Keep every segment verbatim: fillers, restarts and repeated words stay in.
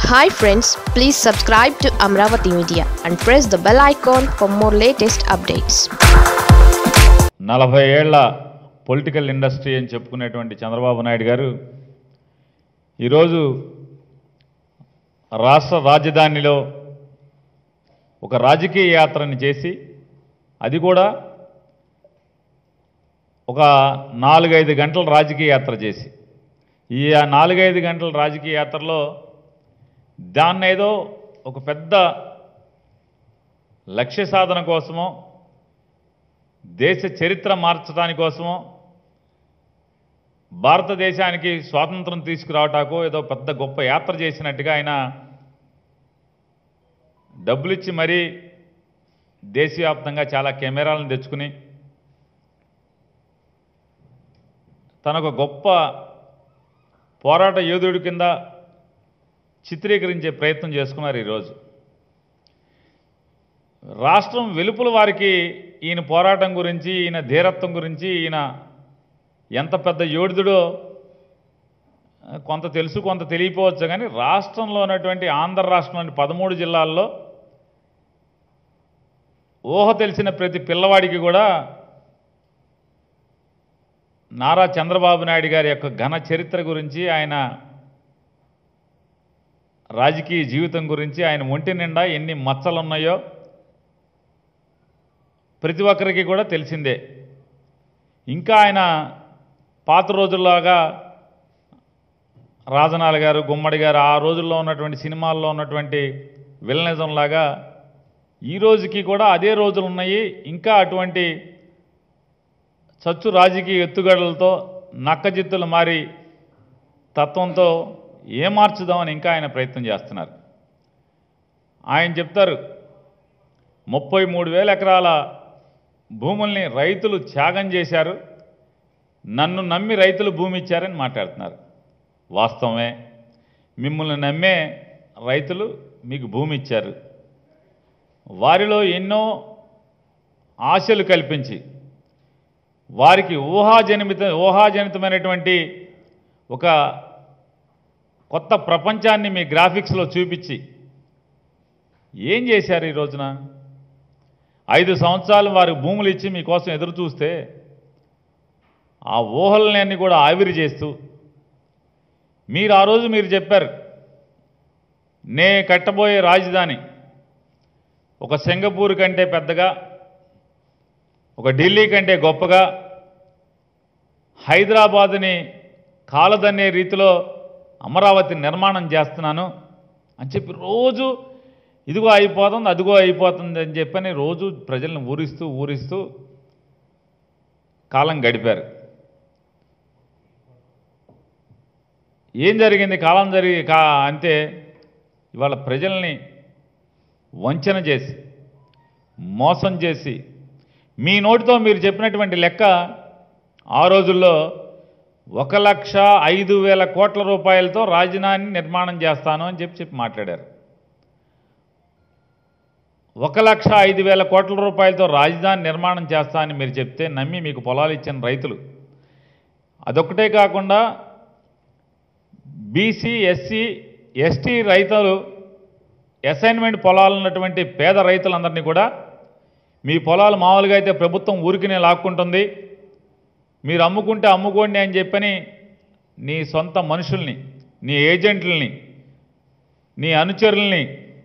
Hi friends, please subscribe to Amravati Media and press the bell icon for more latest updates. నలభై ఏళ్ల political industry అని చెప్పుకునేటువంటి చంద్రబాబు నాయుడు గారు ఈరోజు రాష్ట్ర రాజధానిలో ఒక రాజకీయ యాత్రని చేసి అది కూడా ఒక నాలుగైదు గంటల రాజకీయ యాత్ర చేసి ఈ నాలుగైదు గంటల రాజకీయ యాత్రలో దాన్ని ఏదో ఒక పెద్ద లక్ష్య సాధన కోసమో దేశ చరిత్ర మార్చడానికి కోసమో భారతదేశానికి స్వాతంత్రం తీసుకురావటాకో ఏదో పెద్ద గొప్ప యాత్ర చేసినట్టుగా ఆయన డబ్బులిచ్చి మరీ దేశవ్యాప్తంగా చాలా కెమెరాలను తెచ్చుకుని తనొక గొప్ప పోరాట యోధుడి కింద చిత్రీకరించే ప్రయత్నం చేసుకున్నారు ఈరోజు. రాష్ట్రం వెలుపల వారికి ఈయన పోరాటం గురించి, ఈయన ధీరత్వం గురించి, ఈయన ఎంత పెద్ద యోధుడో కొంత తెలుసు, కొంత తెలియపోవచ్చు. కానీ రాష్ట్రంలో ఉన్నటువంటి ఆంధ్ర రాష్ట్రంలోని పదమూడు జిల్లాల్లో ఊహ తెలిసిన ప్రతి పిల్లవాడికి కూడా నారా చంద్రబాబు నాయుడు గారి యొక్క ఘన చరిత్ర గురించి, ఆయన రాజకీయ జీవితం గురించి, ఆయన ఒంటి నిండా ఎన్ని మచ్చలు ఉన్నాయో ప్రతి ఒక్కరికి కూడా తెలిసిందే. ఇంకా ఆయన పాత రోజుల్లాగా రాజనాల గారు, గుమ్మడి గారు ఆ రోజుల్లో ఉన్నటువంటి సినిమాల్లో ఉన్నటువంటి విలనిజం లాగా ఈ రోజుకి కూడా అదే రోజులు ఉన్నాయి. ఇంకా అటువంటి చచ్చు రాజకీయ ఎత్తుగడలతో నక్కజిత్తులు మారి తత్వంతో ఏమార్చుదామని ఇంకా ఆయన ప్రయత్నం చేస్తున్నారు. ఆయన చెప్తారు ముప్పై మూడు వేల ఎకరాల భూముల్ని రైతులు త్యాగం చేశారు, నన్ను నమ్మి రైతులు భూమి ఇచ్చారని మాట్లాడుతున్నారు. వాస్తవమే, మిమ్మల్ని నమ్మే రైతులు మీకు భూమి ఇచ్చారు. వారిలో ఎన్నో ఆశలు కల్పించి వారికి ఊహాజనిత ఊహాజనితమైనటువంటి ఒక కొత్త ప్రపంచాన్ని మీ గ్రాఫిక్స్లో చూపించి ఏం చేశారు ఈ రోజున? ఐదు సంవత్సరాలు వారి భూములు ఇచ్చి మీకోసం ఎదురు చూస్తే ఆ ఊహలన్నీ కూడా ఆవిరి చేస్తూ మీరు ఆ రోజు మీరు చెప్పారు, నే కట్టబోయే రాజధాని ఒక సింగపూర్ కంటే పెద్దగా, ఒక ఢిల్లీ కంటే గొప్పగా, హైదరాబాదుని కాలదన్నే రీతిలో అమరావతి నిర్మాణం చేస్తున్నాను అని చెప్పి రోజు ఇదిగో అయిపోతుంది, అదిగో అయిపోతుంది అని చెప్పని రోజు ప్రజల్ని ఊరిస్తూ ఊరిస్తూ కాలం గడిపారు. ఏం జరిగింది? కాలం జరిగి కా అంతే ఇవాళ ప్రజల్ని వంచన చేసి మోసం చేసి మీ నోటితో మీరు చెప్పినటువంటి లెక్క ఆ రోజుల్లో ఒక లక్ష ఐదు వేల కోట్ల రూపాయలతో రాజధాని నిర్మాణం చేస్తాను అని చెప్పి చెప్పి మాట్లాడారు. ఒక లక్ష ఐదు వేల కోట్ల రూపాయలతో రాజధాని నిర్మాణం చేస్తా అని మీరు చెప్తే నమ్మి మీకు పొలాలు ఇచ్చిన రైతులు, అదొక్కటే కాకుండా బీసీ ఎస్సీ ఎస్టీ రైతులు, అసైన్మెంట్ పొలాలు ఉన్నటువంటి పేద రైతులందరినీ కూడా మీ పొలాలు మామూలుగా అయితే ప్రభుత్వం ఊరికినే లాక్కుంటుంది, మీరు అమ్ముకుంటే అమ్ముకోండి అని చెప్పని నీ సొంత మనుషుల్ని, నీ ఏజెంట్లని, నీ అనుచరుల్ని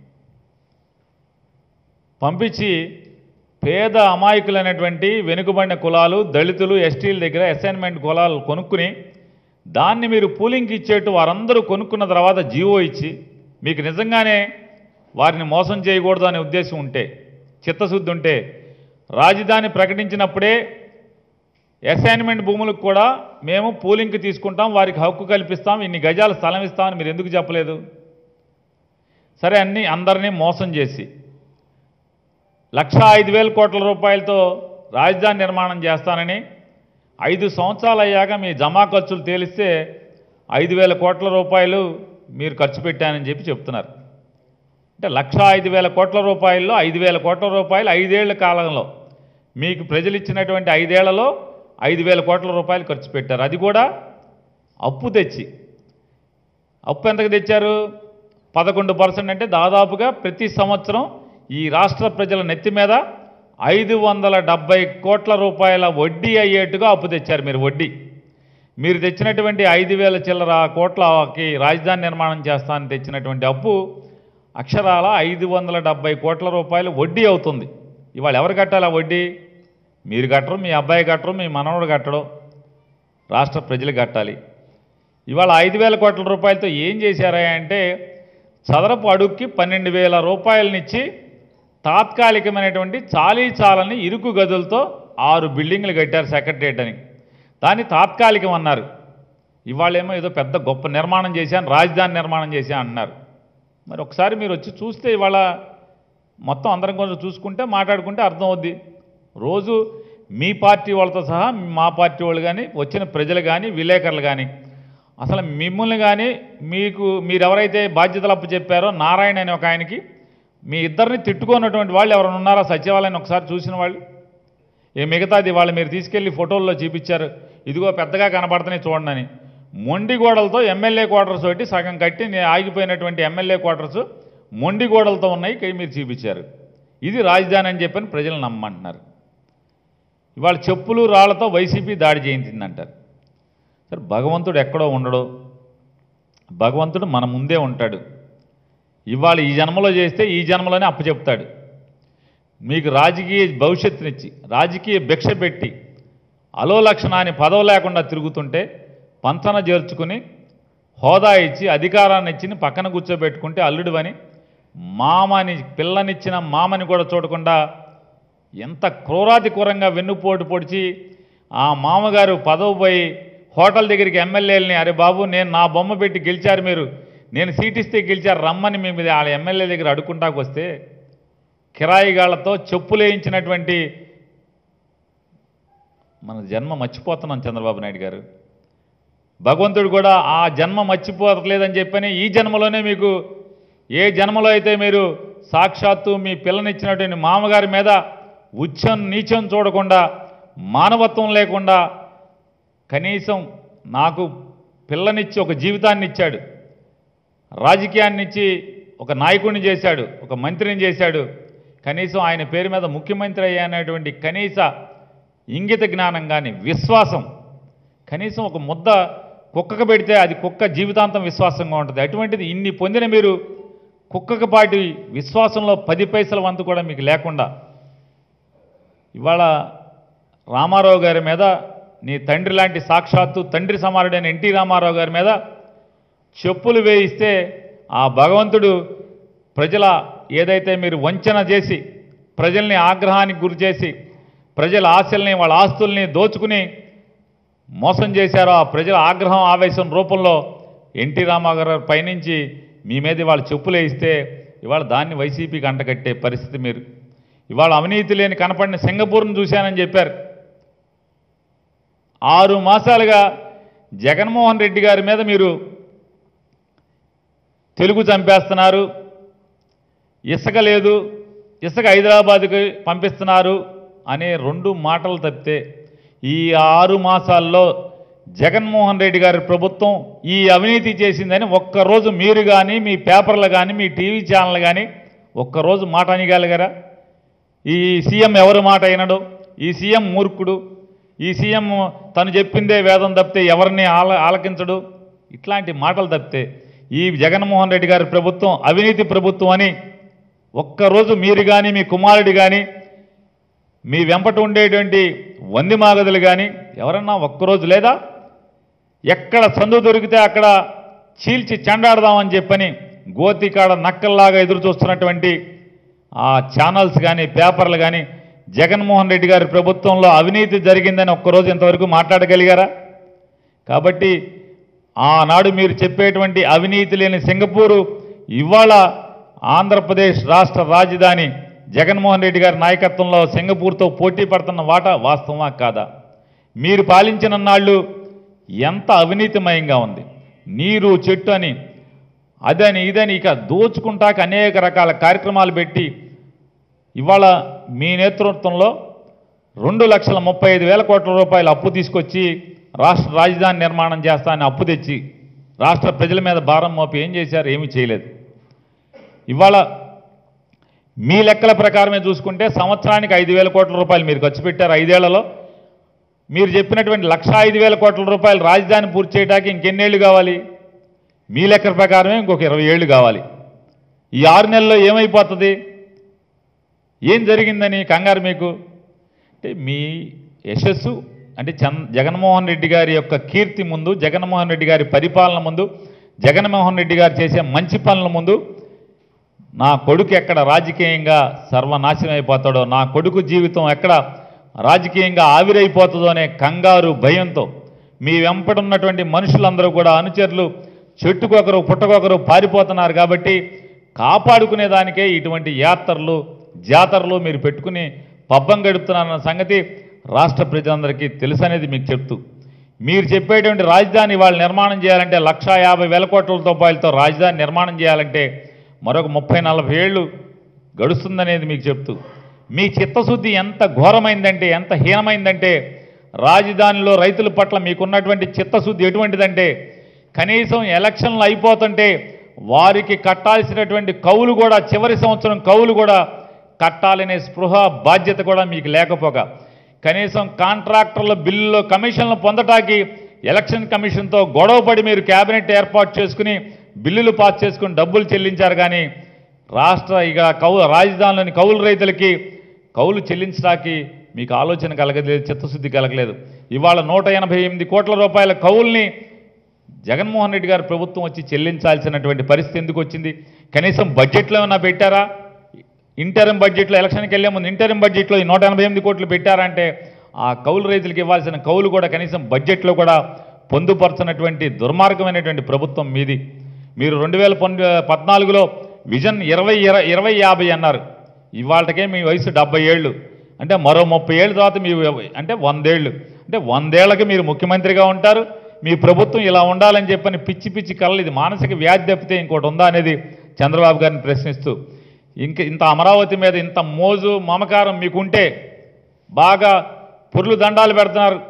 పంపించి పేద అమాయకులైనటువంటి వెనుకబడిన కులాలు, దళితులు, ఎస్టీల దగ్గర అసైన్మెంట్ కులాలు కొనుక్కుని దాన్ని మీరు పూలింగ్కి ఇచ్చేట్టు వారందరూ కొనుక్కున్న తర్వాత జీవో ఇచ్చి మీకు నిజంగానే వారిని మోసం చేయకూడదు అనే ఉద్దేశం ఉంటే, చిత్తశుద్ధి ఉంటే రాజధాని ప్రకటించినప్పుడే అసైన్మెంట్ భూములకు కూడా మేము పూలింగ్కి తీసుకుంటాం, వారికి హక్కు కల్పిస్తాం, ఇన్ని గజాల స్థలం ఇస్తామని మీరు ఎందుకు చెప్పలేదు? సరే, అన్నీ అందరినీ మోసం చేసి లక్ష ఐదు వేల కోట్ల రూపాయలతో రాజధాని నిర్మాణం చేస్తానని ఐదు సంవత్సరాలు అయ్యాక మీ జమా ఖర్చులు తేలిస్తే ఐదు వేల కోట్ల రూపాయలు మీరు ఖర్చు పెట్టానని చెప్పి చెప్తున్నారు. అంటే లక్ష ఐదు వేల కోట్ల రూపాయల్లో ఐదు వేల కోట్ల రూపాయలు ఐదేళ్ల కాలంలో మీకు ప్రజలు ఇచ్చినటువంటి ఐదేళ్లలో ఐదు వేల కోట్ల రూపాయలు ఖర్చు పెట్టారు. అది కూడా అప్పు తెచ్చి. అప్పు ఎంతకు తెచ్చారు? పదకొండు పర్సెంట్ అంటే దాదాపుగా ప్రతి సంవత్సరం ఈ రాష్ట్ర ప్రజల నెత్తి మీద ఐదు వందల డెబ్బై కోట్ల రూపాయల వడ్డీ అయ్యేట్టుగా అప్పు తెచ్చారు మీరు. వడ్డీ మీరు తెచ్చినటువంటి ఐదు వేల చిల్లర కోట్లకి రాజధాని నిర్మాణం చేస్తానని తెచ్చినటువంటి అప్పు అక్షరాల ఐదు వందల డెబ్బై కోట్ల రూపాయలు వడ్డీ అవుతుంది. ఇవాళ ఎవరు కట్టాలి ఆ వడ్డీ? మీరు కట్టరు, మీ అబ్బాయి కట్టరు, మీ మనవడు కట్టడం, రాష్ట్ర ప్రజలు కట్టాలి. ఇవాళ ఐదు వేల కోట్ల రూపాయలతో ఏం చేశారా అంటే చదరపు అడుగుకి పన్నెండు వేల రూపాయలనిచ్చి తాత్కాలికమైనటువంటి చాలీ చాలని ఇరుకు గదులతో ఆరు బిల్డింగ్లు కట్టారు సెక్రటరియట్ అని. దాన్ని తాత్కాలికం అన్నారు. ఇవాళేమో ఏదో పెద్ద గొప్ప నిర్మాణం చేశాను, రాజధాని నిర్మాణం చేశాను అన్నారు. మరి ఒకసారి మీరు వచ్చి చూస్తే ఇవాళ మొత్తం అందరం కొంచెం చూసుకుంటే మాట్లాడుకుంటే అర్థం అవుద్ది. రోజు మీ పార్టీ వాళ్ళతో సహా మా పార్టీ వాళ్ళు కానీ వచ్చిన ప్రజలు కానీ విలేకరులు కానీ అసలు మిమ్మల్ని కానీ మీకు మీరెవరైతే బాధ్యతలు అప్పు చెప్పారో నారాయణ అనే ఒక ఆయనకి మీ ఇద్దరిని తిట్టుకున్నటువంటి వాళ్ళు ఎవరైనా ఉన్నారా సచివాలయం ఒకసారి చూసిన వాళ్ళు? ఏ మిగతాది వాళ్ళు మీరు తీసుకెళ్ళి ఫోటోల్లో చూపించారు, ఇదిగో పెద్దగా కనపడుతున్నాయి చూడండి అని. మొండి గోడలతో ఎమ్మెల్యే క్వార్టర్స్ ఒకటి సగం కట్టి ఆగిపోయినటువంటి ఎమ్మెల్యే క్వార్టర్స్ మొండి గోడలతో ఉన్నాయి మీరు చూపించారు. ఇది రాజధాని అని చెప్పని ప్రజలు నమ్మంటున్నారు. ఇవాళ చెప్పులు రాళ్లతో వైసీపీ దాడి చేయించిందంటారు. సరే, భగవంతుడు ఎక్కడో ఉండడు, భగవంతుడు మన ముందే ఉంటాడు. ఇవాళ ఈ జన్మలో చేస్తే ఈ జన్మలోనే అప్పచెప్తాడు. మీకు రాజకీయ భవిష్యత్తునిచ్చి రాజకీయ భిక్ష పెట్టి అలో లక్షణాన్ని పదవి లేకుండా తిరుగుతుంటే పంచన చేర్చుకుని హోదా ఇచ్చి అధికారాన్ని ఇచ్చి పక్కన కూర్చోబెట్టుకుంటే అల్లుడివని మామని పిల్లనిచ్చిన మామని కూడా చూడకుండా ఎంత క్రూరాతి క్రూరంగా వెన్నుపోటు పొడిచి ఆ మామగారు పదవి పోయి హోటల్ దగ్గరికి ఎమ్మెల్యేలని అరే బాబు నేను నా బొమ్మ పెట్టి గెలిచారు మీరు, నేను సీటిస్తే గెలిచారు రమ్మని మీ మీద వాళ్ళ ఎమ్మెల్యే దగ్గర అడుక్కుంటాకు వస్తే కిరాయిగాళ్లతో చెప్పులు వేయించినటువంటి మన జన్మ మర్చిపోతున్నాం చంద్రబాబు నాయుడు గారు. భగవంతుడు కూడా ఆ జన్మ మర్చిపోతలేదని చెప్పని ఈ జన్మలోనే మీకు ఏ జన్మలో అయితే మీరు సాక్షాత్తు మీ పిల్లనిచ్చినటువంటి మామగారి మీద ఉచ్చం నీచం చూడకుండా మానవత్వం లేకుండా కనీసం నాకు పిల్లనిచ్చి ఒక జీవితాన్ని ఇచ్చాడు, రాజకీయాన్ని ఇచ్చి ఒక నాయకుడిని చేశాడు, ఒక మంత్రిని చేశాడు, కనీసం ఆయన పేరు మీద ముఖ్యమంత్రి అయ్యేటువంటి కనీస ఇంగిత జ్ఞానం కానీ విశ్వాసం, కనీసం ఒక ముద్ద కుక్కకు పెడితే అది కుక్క జీవితాంతం విశ్వాసంగా ఉంటుంది. అటువంటిది ఇన్ని పొందిన మీరు కుక్కకు పాటి విశ్వాసంలో పది పైసల వంతు కూడా మీకు లేకుండా ఇవాళ రామారావు గారి మీద నీ తండ్రి లాంటి సాక్షాత్తు తండ్రి సమానుడైన ఎన్టీ రామారావు గారి మీద చెప్పులు వేయిస్తే ఆ భగవంతుడు ప్రజల ఏదైతే మీరు వంచన చేసి ప్రజల్ని ఆగ్రహానికి గురి చేసి ప్రజల ఆశల్ని వాళ్ళ ఆస్తుల్ని దోచుకుని మోసం చేశారో ఆ ప్రజల ఆగ్రహం ఆవేశం రూపంలో ఎన్టీ రామారావు పైనుంచి మీ మీద వాళ్ళు చెప్పులు వేయిస్తే ఇవాళ దాన్ని వైసీపీకి అంటగట్టే పరిస్థితి. మీరు ఇవాళ అవినీతి లేని కనపడిన సింగపూర్ను చూశానని చెప్పారు. ఆరు మాసాలుగా జగన్మోహన్ రెడ్డి గారి మీద మీరు తెలుగు చంపేస్తున్నారు, ఇసుక లేదు, ఇసుక హైదరాబాద్కి పంపిస్తున్నారు అనే రెండు మాటలు తప్పితే ఈ ఆరు మాసాల్లో జగన్మోహన్ రెడ్డి గారి ప్రభుత్వం ఈ అవినీతి చేసిందని ఒక్కరోజు మీరు కానీ మీ పేపర్లు కానీ మీ టీవీ ఛానల్ కానీ ఒక్కరోజు మాట అనగలిగారా? ఈ సీఎం ఎవరు మాట అయినడు, ఈ సీఎం మూర్ఖుడు, ఈ సీఎం తను చెప్పిందే వేదం తప్పితే ఎవరిని ఆల ఆలకించడు ఇట్లాంటి మాటలు తప్పితే ఈ జగన్మోహన్ రెడ్డి గారి ప్రభుత్వం అవినీతి ప్రభుత్వం అని ఒక్కరోజు మీరు కానీ మీ కుమారుడు కానీ మీ వెంపట ఉండేటువంటి వంది మాగదులు కానీ ఎవరన్నా ఒక్కరోజు లేదా ఎక్కడ సందు దొరికితే అక్కడ చీల్చి చెండాడదామని చెప్పని గోతికాడ నక్కల్లాగా ఎదురు చూస్తున్నటువంటి ఆ ఛానల్స్ కానీ పేపర్లు కానీ జగన్మోహన్ రెడ్డి గారి ప్రభుత్వంలో అవినీతి జరిగిందని ఒక్కరోజు ఇంతవరకు మాట్లాడగలిగారా? కాబట్టి ఆనాడు మీరు చెప్పేటువంటి అవినీతి లేని సింగపూరు ఇవాళ ఆంధ్రప్రదేశ్ రాష్ట్ర రాజధాని జగన్మోహన్ రెడ్డి గారి నాయకత్వంలో సింగపూర్తో పోటీ పడుతున్న వాటా వాస్తవమా కాదా? మీరు పాలించిన నాళ్ళు ఎంత అవినీతిమయంగా ఉంది. నీరు చెట్టు అని అదని ఇదని ఇక దోచుకుంటాక అనేక రకాల కార్యక్రమాలు పెట్టి ఇవాళ మీ నేతృత్వంలో రెండు లక్షల ముప్పై ఐదు వేల కోట్ల రూపాయలు అప్పు తీసుకొచ్చి రాష్ట్ర రాజధాని నిర్మాణం చేస్తానని అప్పు తెచ్చి రాష్ట్ర ప్రజల మీద భారం మోపి ఏం చేశారు? ఏమీ చేయలేదు. ఇవాళ మీ లెక్కల ప్రకారమే చూసుకుంటే సంవత్సరానికి ఐదు వేల కోట్ల రూపాయలు మీరు ఖర్చు పెట్టారు ఐదేళ్లలో. మీరు చెప్పినటువంటి లక్ష ఐదు వేల కోట్ల రూపాయలు రాజధాని పూర్తి చేయడానికి ఇంకెన్నేళ్ళు కావాలి? మీ లెక్కల ప్రకారమే ఇంకొక ఇరవై ఏళ్ళు కావాలి. ఈ ఆరు నెలల్లో ఏమైపోతుంది? ఏం జరిగిందని కంగారు మీకు? అంటే మీ యశస్సు అంటే చంద్ జగన్మోహన్ రెడ్డి గారి యొక్క కీర్తి ముందు, జగన్మోహన్ రెడ్డి గారి పరిపాలన ముందు, జగన్మోహన్ రెడ్డి గారు చేసే మంచి పనుల ముందు నా కొడుకు ఎక్కడ రాజకీయంగా సర్వనాశనం అయిపోతాడో, నా కొడుకు జీవితం ఎక్కడ రాజకీయంగా ఆవిరైపోతుందో అనే కంగారు భయంతో మీ వెంపడున్నటువంటి మనుషులందరూ కూడా అనుచరులు చెట్టుకొకరు పుట్టకొకరు పారిపోతున్నారు. కాబట్టి కాపాడుకునే దానికే ఇటువంటి యాత్రలు జాతరలు మీరు పెట్టుకుని పబ్బం గడుపుతున్నారన్న సంగతి రాష్ట్ర ప్రజలందరికీ తెలుసనేది మీకు చెప్తూ, మీరు చెప్పేటువంటి రాజధాని వాళ్ళు నిర్మాణం చేయాలంటే లక్షా యాభై వేల కోట్ల రూపాయలతో రాజధాని నిర్మాణం చేయాలంటే మరొక ముప్పై నలభై ఏళ్ళు గడుస్తుందనేది మీకు చెప్తూ, మీ చిత్తశుద్ధి ఎంత ఘోరమైందంటే, ఎంత హీనమైందంటే, రాజధానిలో రైతుల పట్ల మీకున్నటువంటి చిత్తశుద్ధి ఎటువంటిదంటే, కనీసం ఎలక్షన్లు అయిపోతుంటే వారికి కట్టాల్సినటువంటి కౌలు కూడా చివరి సంవత్సరం కౌలు కూడా కట్టాలనే స్పృహ బాధ్యత కూడా మీకు లేకపోగా, కనీసం కాంట్రాక్టర్ల బిల్లులో కమిషన్లు పొందటానికి ఎలక్షన్ కమిషన్తో గొడవపడి మీరు క్యాబినెట్ ఏర్పాటు చేసుకుని బిల్లులు పాస్ చేసుకుని డబ్బులు చెల్లించారు. కానీ రాష్ట్ర ఇక కౌ రాజధానిలోని కౌలు రైతులకి కౌలు చెల్లించడానికి మీకు ఆలోచన కలగలేదు, చిత్తశుద్ధి కలగలేదు. ఇవాళ నూట ఎనభై ఎనిమిది కోట్ల రూపాయల కౌల్ని జగన్మోహన్ రెడ్డి గారు ప్రభుత్వం వచ్చి చెల్లించాల్సినటువంటి పరిస్థితి ఎందుకు వచ్చింది? కనీసం బడ్జెట్లో ఏమైనా పెట్టారా? ఇంటరిం బడ్జెట్లో ఎలక్షన్కి వెళ్ళే ముందు ఇంటరిం బడ్జెట్లో ఈ నూట ఎనభై ఎనిమిది కోట్లు పెట్టారంటే ఆ కౌలు రైతులకు ఇవ్వాల్సిన కౌలు కూడా కనీసం బడ్జెట్లో కూడా పొందుపరచినటువంటి దుర్మార్గమైనటువంటి ప్రభుత్వం మీది. మీరు రెండు వేల పద్నాలుగులో విజన్ ఇరవై ఇరవై యాభై అన్నారు. ఇవాళకే మీ వయసు డెబ్బై ఏళ్ళు అంటే మరో ముప్పై ఏళ్ళ తర్వాత మీ అంటే వందేళ్ళు అంటే వందేళ్లకి మీరు ముఖ్యమంత్రిగా ఉంటారు. మీ ప్రభుత్వం ఇలా ఉండాలని చెప్పని పిచ్చి పిచ్చి కళలు, ఇది మానసిక వ్యాధి తప్పితే ఇంకోటి ఉందా అనేది చంద్రబాబు గారిని ప్రశ్నిస్తూ, ఇంక ఇంత అమరావతి మీద ఇంత మోజు మమకారం మీకుంటే బాగా పుర్లు దండాలు పెడుతున్నారు.